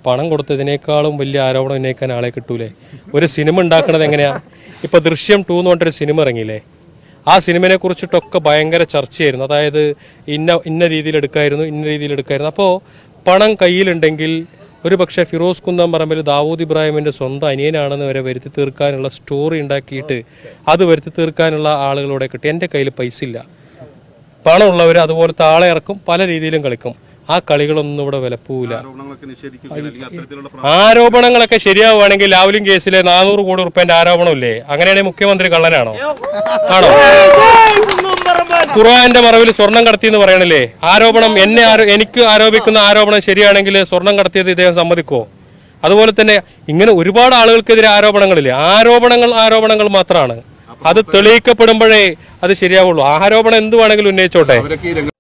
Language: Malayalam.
പണം കൊടുത്തതിനേക്കാളും വലിയ ആരോപണം ഉന്നയിക്കാൻ ആളെ കിട്ടൂലേ? ഒരു സിനിമ ഉണ്ടാക്കുന്നത് എങ്ങനെയാണ്? ഇപ്പോൾ ദൃശ്യം 2 എന്ന് പറഞ്ഞൊരു സിനിമ ഇറങ്ങിയില്ലേ? ആ സിനിമയെ കുറിച്ചിട്ടൊക്കെ ഭയങ്കര ചർച്ചയായിരുന്നു. അതായത് ഇന്ന രീതിയിൽ എടുക്കായിരുന്നു. അപ്പോൾ പണം കയ്യിലുണ്ടെങ്കിൽ ഒരു പക്ഷേ ഫിറോസ് കുന്നംപറമ്പിൽ ദാവൂദ് ഇബ്രാഹിമിൻ്റെ സ്വന്തം അനിയനാണെന്ന് വരെ വരുത്തി തീർക്കാനുള്ള സ്റ്റോറി ഉണ്ടാക്കിയിട്ട് അത് വരുത്തി തീർക്കാനുള്ള ആളുകളോടെ കിട്ടി. എൻ്റെ കയ്യിൽ പൈസ ഇല്ല. പണമുള്ളവർ അതുപോലത്തെ ആളെ ഇറക്കും, പല രീതിയിലും കളിക്കും. ആ കളികളൊന്നും ഇവിടെ വിലപ്പോവില്ല. ആരോപണങ്ങളൊക്കെ ശരിയാവുകയാണെങ്കിൽ ലാവ്ലിൻ കേസിലെ 400 കോടി റുപ്യന്റെ ആരോപണമില്ലേ? അങ്ങനെയാണെങ്കിൽ മുഖ്യമന്ത്രി കള്ളനാണോ? ആണോ? ഖുർആന്റെ മറവിൽ സ്വർണം കടത്തി എന്ന് പറയണില്ലേ? ആരോപണം എനിക്ക് ആരോപിക്കുന്ന ആരോപണം ശരിയാണെങ്കിൽ സ്വർണം കടത്തിയത് ഇദ്ദേഹം സമ്മതിക്കോ? അതുപോലെ തന്നെ ഇങ്ങനെ ഒരുപാട് ആളുകൾക്കെതിരെ ആരോപണങ്ങളില്ലേ? ആരോപണങ്ങൾ മാത്രമാണ്. അത് തെളിയിക്കപ്പെടുമ്പോഴേ അത് ശരിയാവുള്ളൂ. ആരോപണം എന്ത് വേണമെങ്കിലും ഉന്നയിച്ചോട്ടെ.